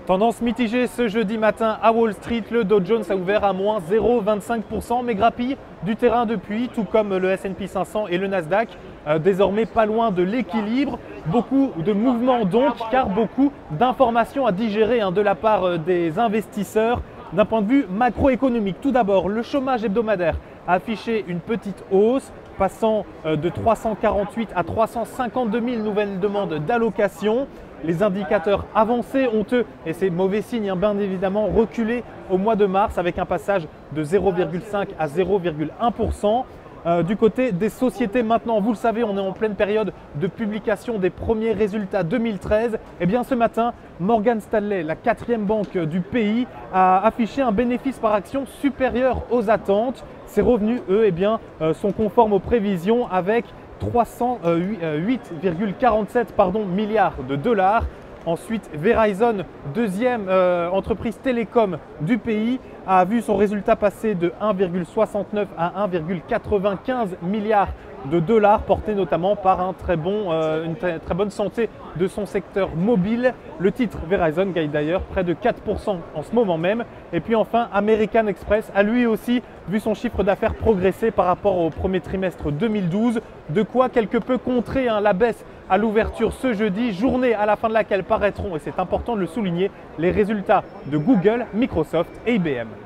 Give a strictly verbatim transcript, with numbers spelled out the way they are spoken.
Tendance mitigée ce jeudi matin à Wall Street, le Dow Jones a ouvert à moins zéro virgule vingt-cinq pour cent mais grappille du terrain depuis, tout comme le S and P cinq cents et le Nasdaq, euh, désormais pas loin de l'équilibre. Beaucoup de mouvements donc, car beaucoup d'informations à digérer hein, de la part euh, des investisseurs. D'un point de vue macroéconomique, tout d'abord, le chômage hebdomadaire a affiché une petite hausse, passant euh, de trois cent quarante-huit à trois cent cinquante-deux mille nouvelles demandes d'allocation. Les indicateurs avancés ont eux, et c'est mauvais signe hein, bien évidemment, reculé au mois de mars avec un passage de zéro virgule cinq à zéro virgule un pour cent. Euh, du côté des sociétés maintenant, vous le savez, on est en pleine période de publication des premiers résultats deux mille treize. Et bien ce matin, Morgan Stanley, la quatrième banque du pays, a affiché un bénéfice par action supérieur aux attentes. Ses revenus, eux, eh bien, euh, sont conformes aux prévisions avec trois cent huit virgule quarante-sept pardon, milliards de dollars. Ensuite, Verizon, deuxième euh, entreprise télécom du pays, a vu son résultat passer de un virgule soixante-neuf à un virgule quatre-vingt-quinze milliards de dollars, porté notamment par un très bon, euh, une très, très bonne santé de son secteur mobile. Le titre Verizon gagne d'ailleurs près de quatre pour cent en ce moment même. Et puis enfin, American Express a lui aussi vu son chiffre d'affaires progresser par rapport au premier trimestre deux mille douze. De quoi quelque peu contrer hein, la baisse à l'ouverture ce jeudi, journée à la fin de laquelle paraîtront, et c'est important de le souligner, les résultats de Google, Microsoft et I B M.